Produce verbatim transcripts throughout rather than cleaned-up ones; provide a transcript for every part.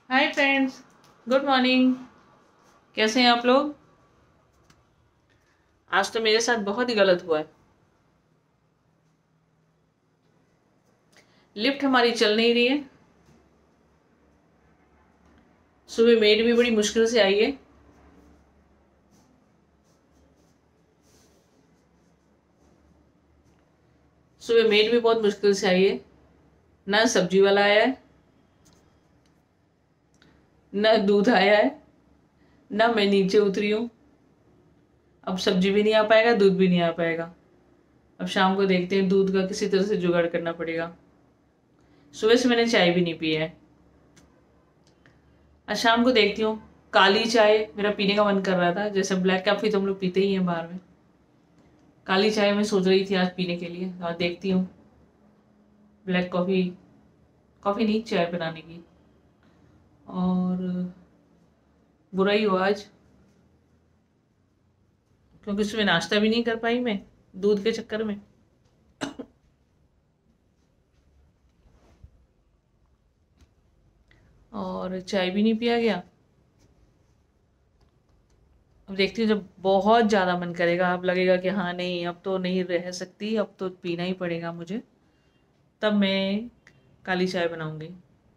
Hi friends, good morning. कैसे हैं आप लोग? आज तो मेरे साथ बहुत ही गलत हुआ है। लिफ्ट हमारी चल नहीं रही है। सुबह मेड भी बड़ी मुश्किल से आई है। सुबह मेड भी बहुत मुश्किल से आई है। ना सब्जी वाला आया है, ना दूध आया है, ना मैं नीचे उतरी हूँ। अब सब्जी भी नहीं आ पाएगा, दूध भी नहीं आ पाएगा। अब शाम को देखते हैं, दूध का किसी तरह से जुगाड़ करना पड़ेगा। सुबह से मैंने चाय भी नहीं पी है। आज शाम को देखती हूँ। काली चाय मेरा पीने का मन कर रहा था, जैसे ब्लैक कॉफी तो हम लोग पीते ही हैं बाहर में। काली चाय मैं सोच रही थी आज पीने के लिए, आज देखती हूँ। ब्लैक कॉफ़ी, कॉफ़ी नहीं चाय बनाने की। और बुरा ही हुआ आज, क्योंकि सुबह नाश्ता भी नहीं कर पाई मैं, दूध के चक्कर में। और चाय भी नहीं पिया गया। अब देखती हूँ, जब बहुत ज़्यादा मन करेगा, अब लगेगा कि हाँ नहीं अब तो नहीं रह सकती, अब तो पीना ही पड़ेगा मुझे, तब मैं काली चाय बनाऊंगी।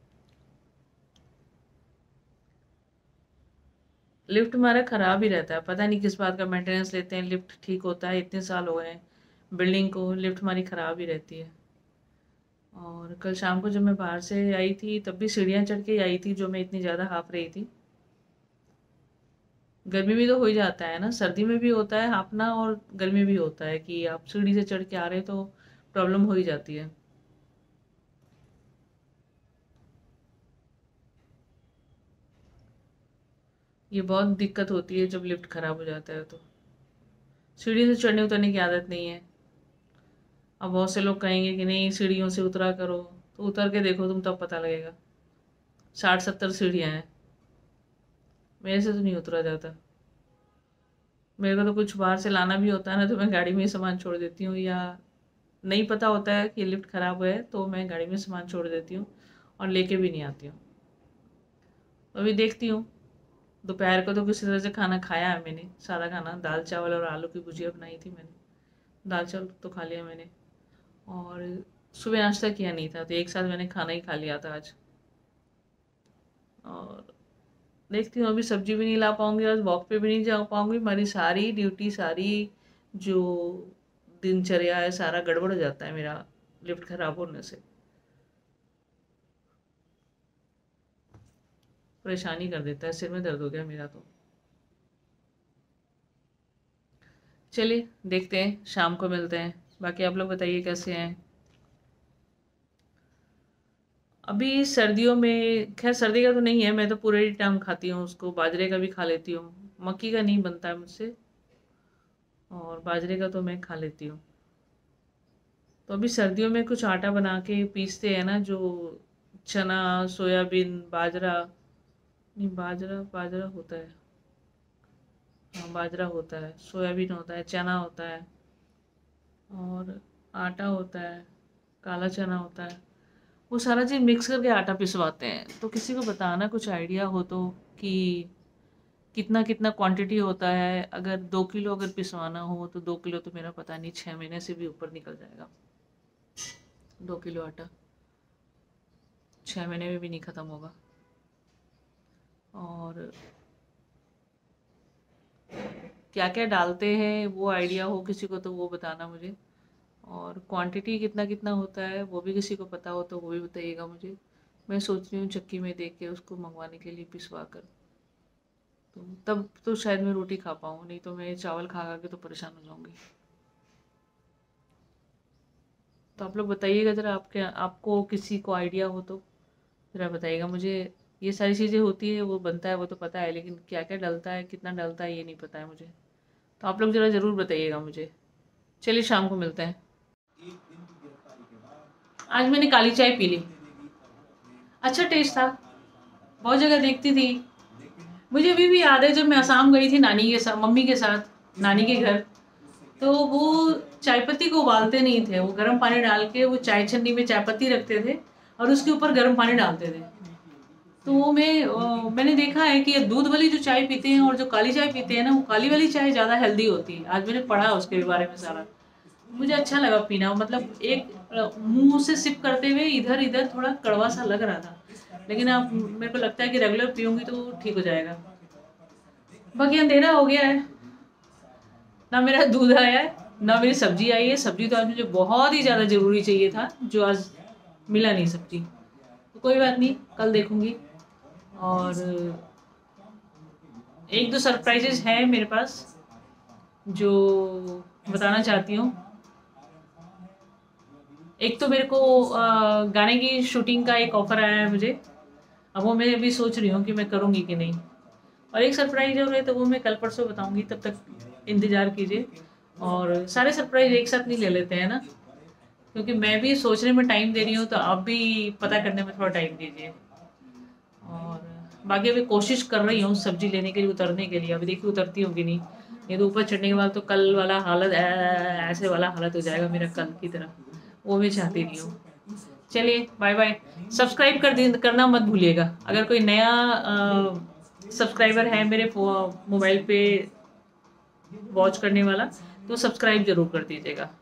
लिफ्ट हमारा ख़राब ही रहता है, पता नहीं किस बात का मेंटेनेंस लेते हैं। लिफ्ट ठीक होता है, इतने साल हो गए हैं बिल्डिंग को, लिफ्ट हमारी ख़राब ही रहती है। और कल शाम को जब मैं बाहर से आई थी, तब भी सीढ़ियाँ चढ़ के ही आई थी, जो मैं इतनी ज़्यादा हाँफ रही थी। गर्मी में तो हो ही जाता है ना, सर्दी में भी होता है हाँफना, और गर्मी भी होता है कि आप सीढ़ी से चढ़ के आ रहे हो तो प्रॉब्लम हो ही जाती है। ये बहुत दिक्कत होती है जब लिफ्ट खराब हो जाता है तो। सीढ़ी से चढ़ने उतरने की आदत नहीं है। अब बहुत से लोग कहेंगे कि नहीं सीढ़ियों से उतरा करो, तो उतर के देखो तुम, तब पता लगेगा। साठ सत्तर सीढ़ियाँ हैं, मेरे से तो नहीं उतरा जाता। मेरे को तो कुछ बाहर से लाना भी होता है ना, तो मैं गाड़ी में ही सामान छोड़ देती हूँ, या नहीं पता होता है कि लिफ्ट ख़राब हुआ है तो मैं गाड़ी में सामान छोड़ देती हूँ और लेके भी नहीं आती हूँ। अभी देखती हूँ। दोपहर को तो किसी तरह से खाना खाया है मैंने, सादा खाना, दाल चावल और आलू की भुजिया बनाई थी मैंने। दाल चावल तो खा लिया मैंने। और सुबह नाश्ता किया नहीं था, तो एक साथ मैंने खाना ही खा लिया था आज। और देखती हूँ, अभी सब्जी भी नहीं ला पाऊंगी, आज वॉक पे भी नहीं जा पाऊंगी। हमारी सारी ड्यूटी, सारी जो दिनचर्या है, सारा गड़बड़ हो जाता है मेरा लिफ्ट खराब होने से। परेशानी कर देता है, सिर में दर्द हो गया मेरा तो। चलिए देखते हैं, शाम को मिलते हैं। बाकी आप लोग बताइए कैसे हैं। अभी सर्दियों में, खैर सर्दी का तो नहीं है, मैं तो पूरे ही टाइम खाती हूँ उसको। बाजरे का भी खा लेती हूँ, मक्की का नहीं बनता है मुझसे, और बाजरे का तो मैं खा लेती हूँ। तो अभी सर्दियों में कुछ आटा बना के पीसते हैं ना, जो चना, सोयाबीन, बाजरा, नहीं बाजरा बाजरा होता है, हाँ बाजरा होता है, सोयाबीन होता है, चना होता है, और आटा होता है, काला चना होता है। वो सारा चीज़ मिक्स करके आटा पिसवाते हैं। तो किसी को बताना कुछ आइडिया हो तो, कि कितना कितना क्वांटिटी होता है। अगर दो किलो अगर पिसवाना हो तो दो किलो तो मेरा पता नहीं छः महीने से भी ऊपर निकल जाएगा। दो किलो आटा छः महीने में भी नहीं ख़त्म होगा। और क्या क्या डालते हैं वो आइडिया हो किसी को तो वो बताना मुझे। और क्वांटिटी कितना कितना होता है वो भी किसी को पता हो तो वो भी बताइएगा मुझे। मैं सोच रही हूँ चक्की में देख के उसको मंगवाने के लिए, पिसवा कर। तो तब तो शायद मैं रोटी खा पाऊँ, नहीं तो मैं चावल खा खा के तो परेशान हो जाऊँगी। तो आप लोग बताइएगा ज़रा, आपके आपको किसी को आइडिया हो तो ज़रा बताइएगा मुझे। ये सारी चीज़ें होती है, वो बनता है वो तो पता है, लेकिन क्या क्या डलता है, कितना डलता है, ये नहीं पता है मुझे। तो आप लोग ज़रा ज़रूर बताइएगा मुझे। चलिए शाम को मिलते हैं। आज मैंने काली चाय पी ली, अच्छा टेस्ट था। बहुत जगह देखती थी। मुझे अभी भी याद है जब मैं असम गई थी नानी के साथ, मम्मी के साथ नानी के घर, तो वो चाय पत्ती को उबालते नहीं थे, वो गर्म पानी डाल के वो चाय छन्नी में चाय पत्ती रखते थे और उसके ऊपर गर्म पानी डालते थे। तो वो मैं अ, मैंने देखा है कि ये दूध वाली जो चाय पीते हैं और जो काली चाय पीते हैं ना, वो काली वाली चाय ज़्यादा हेल्दी होती है। आज मैंने पढ़ा उसके बारे में सारा, मुझे अच्छा लगा पीना। मतलब एक अ, मुंह से सिप करते हुए इधर इधर थोड़ा कड़वा सा लग रहा था, लेकिन अब मेरे को लगता है कि रेगुलर पीऊंगी तो ठीक हो जाएगा। बाकी अंधेरा हो गया है, ना मेरा दूध आया है ना मेरी सब्जी आई है। सब्जी तो आज मुझे बहुत ही ज़्यादा ज़रूरी चाहिए था, जो आज मिला नहीं सब्जी। तो कोई बात नहीं, कल देखूंगी। और एक दो सरप्राइजेज हैं मेरे पास जो बताना चाहती हूँ। एक तो मेरे को अ, गाने की शूटिंग का एक ऑफर आया है मुझे। अब वो मैं अभी सोच रही हूँ कि मैं करूँगी कि नहीं। और एक सरप्राइज और है, तो वो मैं कल परसों बताऊंगी, तब तक इंतज़ार कीजिए। और सारे सरप्राइज एक साथ नहीं ले लेते हैं ना, क्योंकि मैं भी सोचने में टाइम दे रही हूँ, तो आप भी पता करने में थोड़ा टाइम दीजिए। और बाकी अभी कोशिश कर रही हूँ सब्जी लेने के लिए, उतरने के लिए। अभी देखिए उतरती हूँ कि नहीं। ये तो ऊपर चढ़ने के बाद तो कल वाला हालत ऐ- ऐसे वाला हालत हो जाएगा मेरा कल की तरह, वो मैं चाहती नहीं हूँ। चलिए बाय बाय। सब्सक्राइब कर दी करना मत भूलिएगा। अगर कोई नया सब्सक्राइबर है मेरे मोबाइल पे वॉच करने वाला, तो सब्सक्राइब जरूर कर दीजिएगा।